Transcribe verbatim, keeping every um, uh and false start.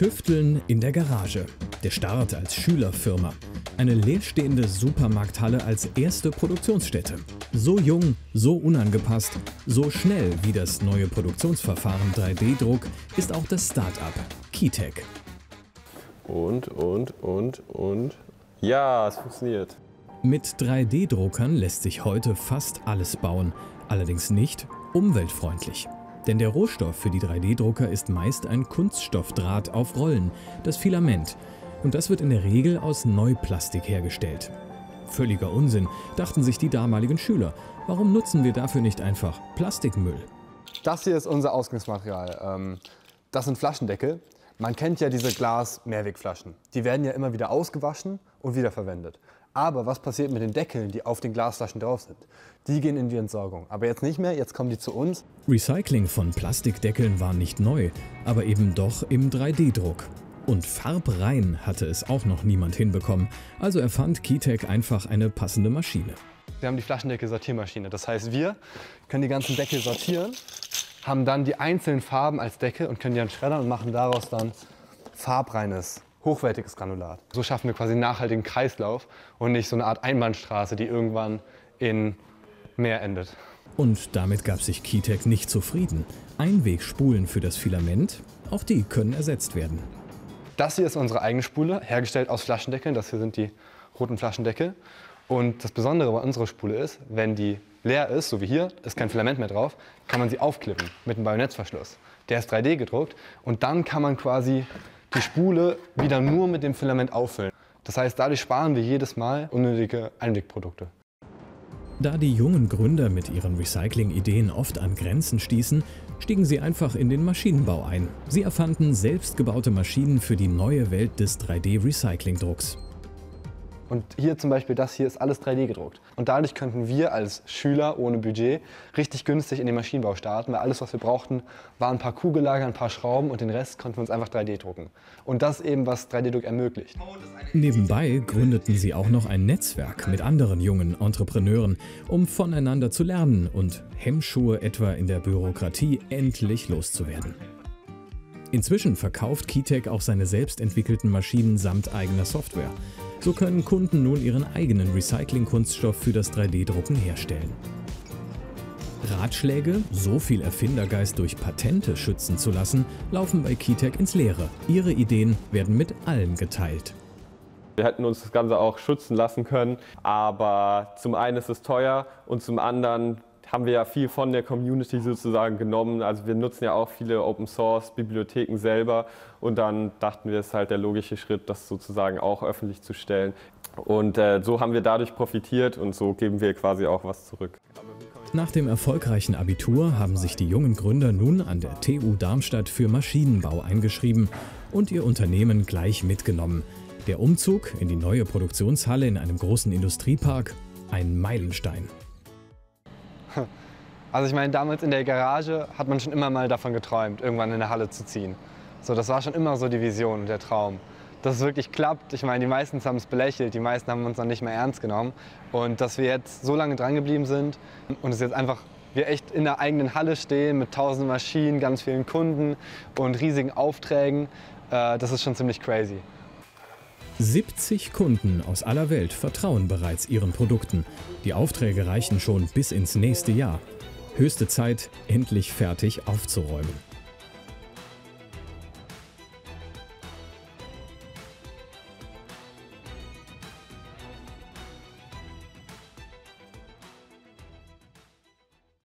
Tüfteln in der Garage. Der Start als Schülerfirma. Eine leerstehende Supermarkthalle als erste Produktionsstätte. So jung, so unangepasst, so schnell wie das neue Produktionsverfahren drei D Druck ist auch das Start-up Keytec. Und, und, und, und. Ja, es funktioniert. Mit drei D Druckern lässt sich heute fast alles bauen, allerdings nicht umweltfreundlich. Denn der Rohstoff für die drei D Drucker ist meist ein Kunststoffdraht auf Rollen, das Filament. Und das wird in der Regel aus Neuplastik hergestellt. Völliger Unsinn, dachten sich die damaligen Schüler. Warum nutzen wir dafür nicht einfach Plastikmüll? Das hier ist unser Ausgangsmaterial. Das sind Flaschendeckel. Man kennt ja diese Glas-Mehrwegflaschen. Die werden ja immer wieder ausgewaschen und wiederverwendet. Aber was passiert mit den Deckeln, die auf den Glasflaschen drauf sind? Die gehen in die Entsorgung. Aber jetzt nicht mehr, jetzt kommen die zu uns. Recycling von Plastikdeckeln war nicht neu, aber eben doch im drei D Druck. Und farbrein hatte es auch noch niemand hinbekommen, also erfand Keytec einfach eine passende Maschine. Wir haben die Flaschendeckel-Sortiermaschine. Das heißt, wir können die ganzen Deckel sortieren, haben dann die einzelnen Farben als Deckel und können die dann schreddern und machen daraus dann farbreines, hochwertiges Granulat. So schaffen wir quasi einen nachhaltigen Kreislauf und nicht so eine Art Einbahnstraße, die irgendwann in Meer endet. Und damit gab sich Keytec nicht zufrieden. Einwegspulen für das Filament, auch die können ersetzt werden. Das hier ist unsere eigene Spule, hergestellt aus Flaschendeckeln. Das hier sind die roten Flaschendeckel. Und das Besondere bei unserer Spule ist, wenn die leer ist, so wie hier, ist kein Filament mehr drauf, kann man sie aufklippen mit einem Bajonettverschluss. Der ist drei D gedruckt und dann kann man quasi die Spule wieder nur mit dem Filament auffüllen. Das heißt, dadurch sparen wir jedes Mal unnötige Einwegprodukte. Da die jungen Gründer mit ihren Recycling-Ideen oft an Grenzen stießen, stiegen sie einfach in den Maschinenbau ein. Sie erfanden selbstgebaute Maschinen für die neue Welt des drei D Recycling-Drucks. Und hier zum Beispiel, das hier ist alles drei D gedruckt. Und dadurch könnten wir als Schüler ohne Budget richtig günstig in den Maschinenbau starten, weil alles, was wir brauchten, waren ein paar Kugellager, ein paar Schrauben und den Rest konnten wir uns einfach drei D drucken. Und das eben, was drei D Druck ermöglicht. Nebenbei gründeten sie auch noch ein Netzwerk mit anderen jungen Entrepreneuren, um voneinander zu lernen und Hemmschuhe etwa in der Bürokratie endlich loszuwerden. Inzwischen verkauft Keytec auch seine selbst entwickelten Maschinen samt eigener Software. So können Kunden nun ihren eigenen Recycling-Kunststoff für das drei D Drucken herstellen. Ratschläge, so viel Erfindergeist durch Patente schützen zu lassen, laufen bei Keytec ins Leere. Ihre Ideen werden mit allen geteilt. Wir hätten uns das Ganze auch schützen lassen können, aber zum einen ist es teuer und zum anderen haben wir ja viel von der Community sozusagen genommen. Also wir nutzen ja auch viele Open-Source-Bibliotheken selber und dann dachten wir, es ist halt der logische Schritt, das sozusagen auch öffentlich zu stellen. Und äh, so haben wir dadurch profitiert und so geben wir quasi auch was zurück. Nach dem erfolgreichen Abitur haben sich die jungen Gründer nun an der T U Darmstadt für Maschinenbau eingeschrieben und ihr Unternehmen gleich mitgenommen. Der Umzug in die neue Produktionshalle in einem großen Industriepark, ein Meilenstein. Also ich meine, damals in der Garage hat man schon immer mal davon geträumt, irgendwann in eine Halle zu ziehen. So, das war schon immer so die Vision und der Traum. Dass es wirklich klappt, ich meine, die meisten haben es belächelt, die meisten haben uns dann nicht mehr ernst genommen. Und dass wir jetzt so lange dran geblieben sind und es jetzt einfach, wir echt in der eigenen Halle stehen mit tausenden Maschinen, ganz vielen Kunden und riesigen Aufträgen, äh, das ist schon ziemlich crazy. siebzig Kunden aus aller Welt vertrauen bereits ihren Produkten. Die Aufträge reichen schon bis ins nächste Jahr. Höchste Zeit, endlich fertig aufzuräumen.